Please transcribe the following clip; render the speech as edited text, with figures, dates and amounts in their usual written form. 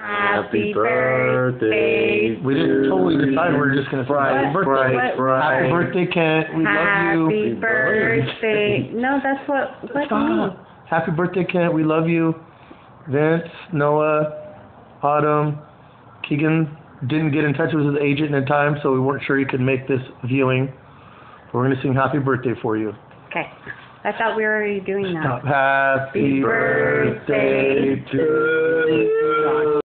Happy birthday. We didn't totally decide. We're just gonna say happy birthday. Happy birthday, Kent. We love you. Happy birthday. No, that's what you mean. Happy birthday, Kent. We love you. Vince, Noah, Autumn, Keegan didn't get in touch with his agent in time, so we weren't sure he could make this viewing. We're going to sing happy birthday for you. Okay. I thought we were already doing that. Happy birthday to you.